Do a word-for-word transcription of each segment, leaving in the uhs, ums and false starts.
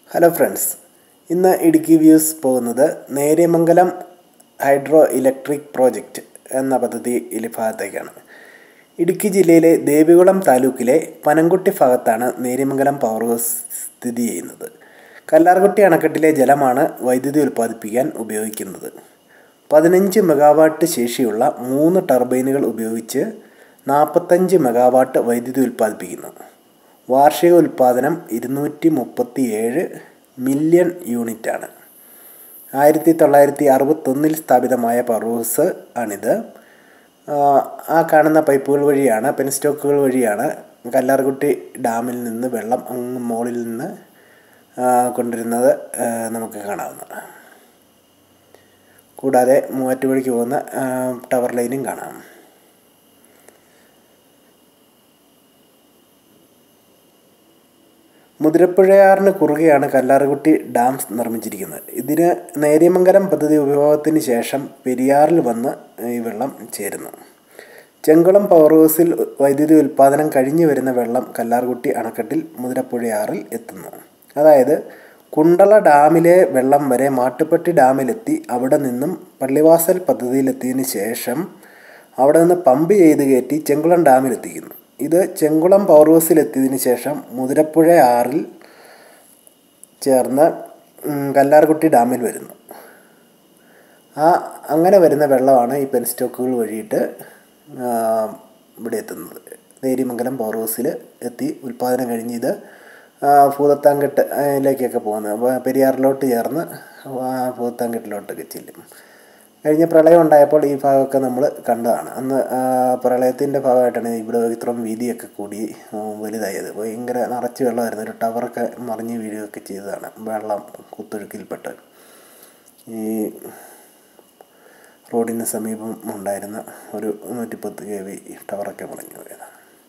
Hello friends, ഇന്ന് Idukki views പോകുന്നത് Neriamangalam hydro electric project എന്ന പദ്ധതിയിലെ ഭാഗത്തേക്കാണ്. ഇടുക്കി ജില്ലയിലെ ദേവികുളം താലൂക്കിലെ പനംകുട്ടി ഭാഗത്താണ് നേര്യമംഗലം പവർ ഹൗസ് സ്ഥിതി ചെയ്യുന്നത്. കല്ലാർകുട്ടി അണക്കെട്ടിലെ ജലമാണ് വൈദ്യുതി ഉൽപ്പാദിപ്പിക്കാൻ ഉപയോഗിക്കുന്നത്. പതിനഞ്ച് മെഗാവാട്ട് ശേഷിയുള്ള മൂന്ന് ടർബൈനുകൾ ഉപയോഗിച്ച് നാൽപ്പത്തഞ്ച് മെഗാവാട്ട് വൈദ്യുതി ഉൽപ്പാദിപ്പിക്കുന്നു. വാർഷിക ഉൽപ്പാദനം ഇരുന്നൂറ്റി മുപ്പത്തി ഏഴ് മില്യൺ യൂണിറ്റാണ്. ആയിരത്തി തൊള്ളായിരത്തി അറുപത്തൊന്നിൽ സ്ഥാപിതമായ പവർ ഹൗസ് ആണിത്. ആ കാണുന്ന പൈപ്പുകൾ വഴിയാണ്, പെൻസ്റ്റോക്കുകൾ വഴിയാണ് കല്ലാർകുട്ടി ഡാമിൽ നിന്ന് വെള്ളം അങ്ങ് മുകളിൽ നിന്ന് കൊണ്ടുവരുന്നത് നമുക്ക് കാണാവുന്നതാണ്. കൂടാതെ മൂവാറ്റുപുഴയ്ക്ക് പോകുന്ന ടവർ ലൈനും കാണാം. മുതിരപ്പുഴയാറിന് കുറുകെയാണ് കല്ലാർകുട്ടി ഡാം നിർമ്മിച്ചിരിക്കുന്നത്. ഇതിന് നേര്യമംഗലം പദ്ധതി ഉപയോഗത്തിന് ശേഷം പെരിയാറിൽ വന്ന് ഈ വെള്ളം ചേരുന്നു. ചെങ്കുളം പവർ ഹൗസിൽ വൈദ്യുതി ഉൽപ്പാദനം കഴിഞ്ഞു വരുന്ന വെള്ളം കല്ലാർകുട്ടി അണക്കെട്ടിൽ മുതിരപ്പുഴയാറിൽ എത്തുന്നു. അതായത് കുണ്ടള ഡാമിലെ വെള്ളം വരെ മാട്ടുപ്പെട്ടി ഡാമിലെത്തി അവിടെ നിന്നും പള്ളിവാസൽ പദ്ധതിയിലെത്തിയതിന് ശേഷം അവിടെ നിന്ന് പമ്പ് ചെയ്ത് കയറ്റി ചെങ്കുളം ഡാമിലെത്തിക്കുന്നു. ഇത് ചെങ്കുളം പവർ ഹൗസിലെത്തിയതിന് ശേഷം മുതിരപ്പുഴയാറിൽ ചേർന്ന് കല്ലാർകുട്ടി ഡാമിൽ വരുന്നു. ആ അങ്ങനെ വരുന്ന വെള്ളമാണ് ഈ പെൻസ്റ്റോക്കുകൾ വഴിയിട്ട് ഇവിടെ എത്തുന്നത്. നേര്യമംഗലം പവർ ഹൗസിൽ എത്തി ഉൽപ്പാദനം കഴിഞ്ഞ് ഇത് ഭൂതത്താൻകെട്ടിലേക്കൊക്കെ പോകുന്നത്. അപ്പോൾ പെരിയാറിലോട്ട് ചേർന്ന് ഭൂതത്താൻകെട്ടിലോട്ടൊക്കെ ചെല്ലും. കഴിഞ്ഞ പ്രളയം ഉണ്ടായപ്പോൾ ഈ ഭാഗമൊക്കെ നമ്മൾ കണ്ടതാണ്. അന്ന് പ്രളയത്തിൻ്റെ ഭാഗമായിട്ടാണ് ഇവിടെ ഇത്രയും വീതിയൊക്കെ കൂടി വലുതായത്. ഭയങ്കര നിറച്ച് വെള്ളമായിരുന്നു. ഒരു ടവറൊക്കെ മറിഞ്ഞ് വീഴുകയൊക്കെ ചെയ്തതാണ് വെള്ളം കുത്തൊഴുക്കിൽപ്പെട്ട്. ഈ റോഡിന് സമീപം ഉണ്ടായിരുന്ന ഒരു നൂറ്റിപ്പത്ത് കെ വി ടവറൊക്കെ മറിഞ്ഞു പോയതാണ്.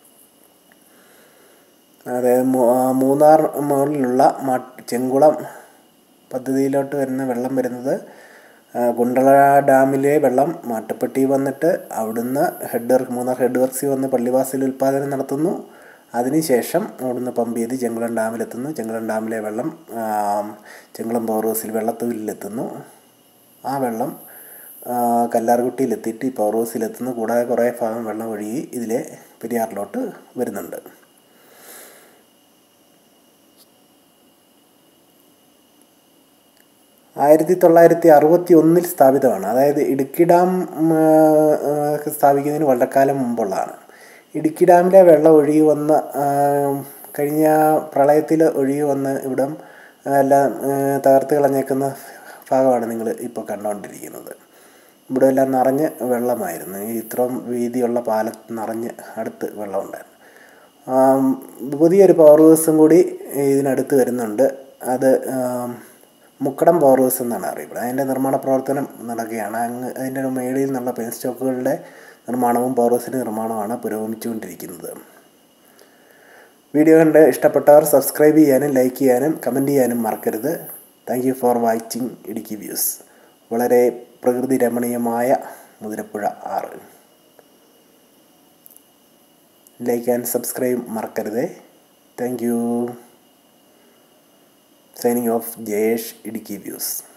അതായത് മൂന്നാർ മുകളിലുള്ള ചെങ്കുളം പദ്ധതിയിലോട്ട് വരുന്ന വെള്ളം വരുന്നത് കുണ്ടള ഡാമിലെ വെള്ളം മാട്ടുപ്പെട്ടി വന്നിട്ട് അവിടുന്ന് ഹെഡ് വർക്ക് മൂന്നാർ ഹെഡ് വർക്ക്സിൽ വന്ന് പള്ളിവാസൽ ഉൽപ്പാദനം നടത്തുന്നു. അതിനുശേഷം അവിടുന്ന് പമ്പ് ചെയ്ത് ചെങ്കുളം ഡാമിലെത്തുന്നു. ചെങ്കുളം ഡാമിലെ വെള്ളം ചെങ്കുളം പവർ ഹൗസിൽ വെള്ളത്തൂരിലെത്തുന്നു. ആ വെള്ളം കല്ലാർകുട്ടിയിലെത്തിയിട്ട് ഈ പവർ ഹൗസിലെത്തുന്നു. കൂടാതെ കുറേ ഭാഗം വെള്ളം ഒഴുകി ഇതിലെ പെരിയാറിലോട്ട് വരുന്നുണ്ട്. ആയിരത്തി തൊള്ളായിരത്തി അറുപത്തി ഒന്നിൽ സ്ഥാപിതമാണ്. അതായത് ഇടുക്കി ഡാം സ്ഥാപിക്കുന്നതിന് വളരെക്കാലം മുമ്പുള്ളതാണ്. ഇടുക്കി ഡാമിലെ വെള്ളം ഒഴുകി വന്ന് കഴിഞ്ഞ പ്രളയത്തിൽ ഒഴുകി വന്ന് ഇവിടം എല്ലാം തകർത്ത് കളഞ്ഞേക്കുന്ന ഭാഗമാണ് നിങ്ങൾ ഇപ്പോൾ കണ്ടുകൊണ്ടിരിക്കുന്നത്. ഇവിടെ എല്ലാം നിറഞ്ഞ് വെള്ളമായിരുന്നു. ഈ ഇത്രയും വീതിയുള്ള പാലത്ത് നിറഞ്ഞ് അടുത്ത് വെള്ളമുണ്ടായിരുന്നു. പുതിയൊരു പവർ ഹൗസും കൂടി ഇതിനടുത്ത് വരുന്നുണ്ട്. അത് മുക്കടം പവർ ഹൗസ് എന്നാണ് അറിയപ്പെടുന്നത്. അതിൻ്റെ നിർമ്മാണ പ്രവർത്തനം നടക്കുകയാണ്. അങ്ങ് അതിൻ്റെ മേളിൽ നിന്നുള്ള പെൻ സ്റ്റോക്കുകളുടെ നിർമ്മാണവും പവർ ഹൗസിൻ്റെ നിർമ്മാണവുമാണ് പുരോഗമിച്ചുകൊണ്ടിരിക്കുന്നത്. വീഡിയോ കണ്ട് ഇഷ്ടപ്പെട്ടവർ സബ്സ്ക്രൈബ് ചെയ്യാനും ലൈക്ക് ചെയ്യാനും കമൻറ്റ് ചെയ്യാനും മറക്കരുത്. Thank you for watching Idukki views. വളരെ പ്രകൃതി രമണീയമായ മുതിരപ്പുഴ ആറ്. ലൈക്ക് ആൻഡ് സബ്സ്ക്രൈബ് മറക്കരുത്. Thank you. Signing off, Jayesh, Idiki Views.